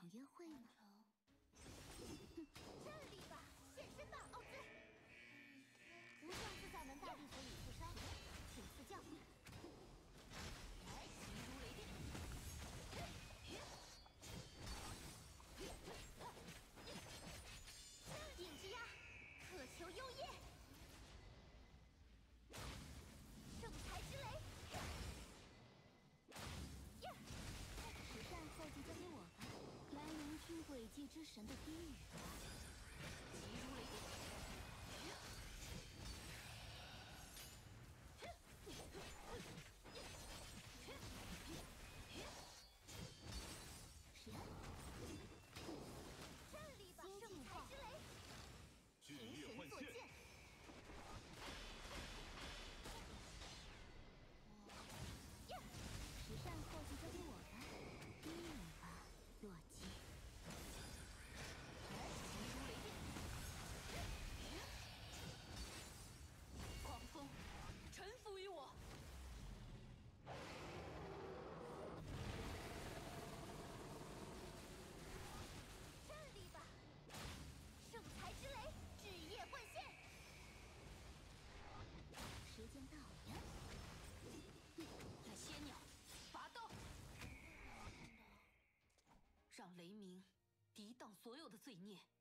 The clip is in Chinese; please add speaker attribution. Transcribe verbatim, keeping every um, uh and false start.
Speaker 1: 场约会呢。
Speaker 2: 站立吧，现身吧，奥兹！无上自在门大地府李富商，请赐教。来，急如雷电！顶之压，渴求幽夜。圣才之雷！
Speaker 1: 时善后继交给我吧，来聆听诡计之神的低语吧。
Speaker 2: 急如雷电！
Speaker 1: 是。
Speaker 2: 站立吧，圣才之雷！
Speaker 3: 巨夜幻现！
Speaker 1: 时善后继交给我吧，低语吧，洛基。
Speaker 2: 急如雷电！狂风，臣服于我！站立吧，圣才之雷，至夜幻现！
Speaker 1: 时间到了，
Speaker 2: 来，仙鸟，拔刀，让雷鸣抵挡所有的罪孽。